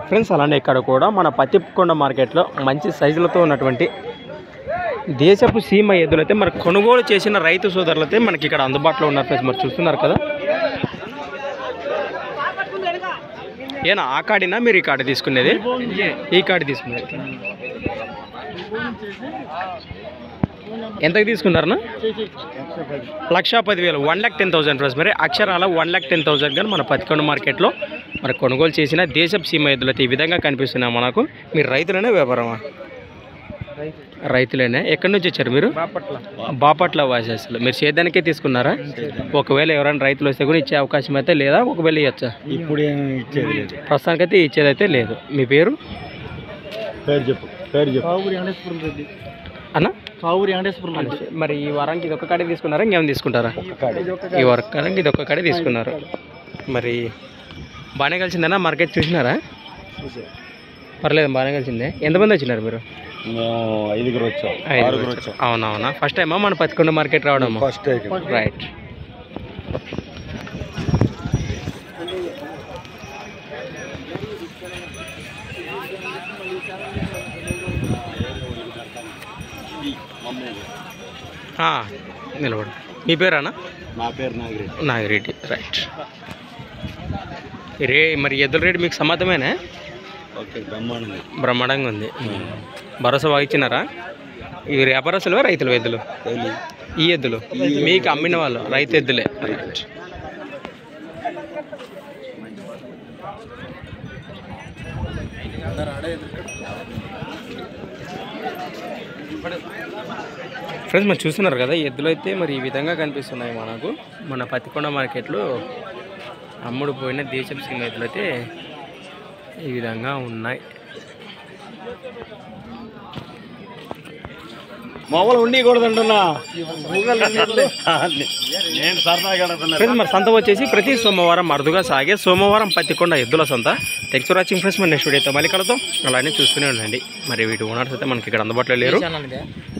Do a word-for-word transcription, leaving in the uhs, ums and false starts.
Friends అలానే ఇక్కడ కూడా మన పత్తికొండ మార్కెట్లో మంచి సైజులతో ఉన్నటువంటి దేశపు సీమ ఎద్దులు అయితే మరి కొనుగోలు చేసిన రైతు సోదరులు అయితే మనకి ఇక్కడ అందుబాటులో ఉన్నారు ఫ్రెండ్స్. మరి చూస్తున్నారు కదా, ఏనా ఆ కాడినా మీరు ఈ కాడి తీసుకునేది? ఈ కాడి తీసుకునేది ఎంతకు తీసుకున్నారన్నా? లక్షా పదివేలు, one lakh ten thousand friends. మరి అక్షరాల వన్ ల్యాక్ టెన్ థౌసండ్ కానీ మన పత్తికొండ మార్కెట్లో మరి కొనుగోలు చేసిన దేశపు సీమ ఎద్దులు అయితే ఈ విధంగా కనిపిస్తున్నాయి మనకు. మీరు రైతులనే వ్యాపారమా? రైతులేనే. ఎక్కడి నుంచి వచ్చారు మీరు? బాపట్ల వాసేసులు. మీరు సేద్యానికే తీసుకున్నారా? ఒకవేళ ఎవరైనా రైతులు వస్తే కూడా ఇచ్చే అవకాశం అయితే లేదా? ఒకవేళ ఇవ్వచ్చా? ఇప్పుడు ఇచ్చేది లేదు, ప్రస్తుతానికైతే ఇచ్చేదైతే లేదు. మీ పేరు? పేరు చెప్పు. పేరు చెప్పు అన్న. కావూరి వెంకటేశ్వరం. మరి ఈ వారానికి ఇది ఒక్క కాడే తీసుకున్నారా, ఇంకేమైనా తీసుకుంటారా? ఈ వారానికి ఇది ఒక్క కాడే తీసుకున్నారు. మరి బాగానే కలిసిందన్నా మార్కెట్ చూసినారా? పర్లేదు, బాగానే కలిసిందే. ఎంతమంది వచ్చినారు మీరు? ఐదుగురు వచ్చాం. ఐదుగురు వచ్చాం. అవునవునా? ఫస్ట్ టైమా మన పత్తికొండ మార్కెట్ రావడం? First time. రైట్. నిలబడు. మీ పేరానా? నా పేరు నాగిరెడ్డి. నాగిరెడ్డి. రైట్. రే మరి ఎద్దుల రేటు మీకు సమ్మతమేనా? ఓకే, బ్రహ్మాండంగా బ్రహ్మాండంగా ఉంది. భరోసా బాగా ఇచ్చినారా? ఇవి వ్యాపారస్తులు రైతులు ఎద్దులు? ఈ ఎద్దులు మీకు అమ్మిన వాళ్ళు రైతు ఎద్దులే. రైట్. ఫ్రెండ్స్ మరి చూస్తున్నారు కదా, ఎద్దులు అయితే మరి ఈ విధంగా కనిపిస్తున్నాయి మనకు. మన పత్తికొండ మార్కెట్లో అమ్ముడు పోయిన దేశపు సీమ ఎద్దులు అయితే ఈ విధంగా ఉన్నాయి. మామూలు ఉండకూడదంటున్నా. మరి సంత వచ్చేసి ప్రతి సోమవారం అరుదుగా సాగే సోమవారం పత్తికొండ ఎద్దుల సంత. Thanks for watching friends. మరి నెక్స్ట్ వీడియోతో మళ్ళీ కలుద్దాం. అలానే చూస్తూనే ఉండండి. మరి వీటి ఓనర్స్ అయితే మనకి ఇక్కడ అందుబాటులో లేరు.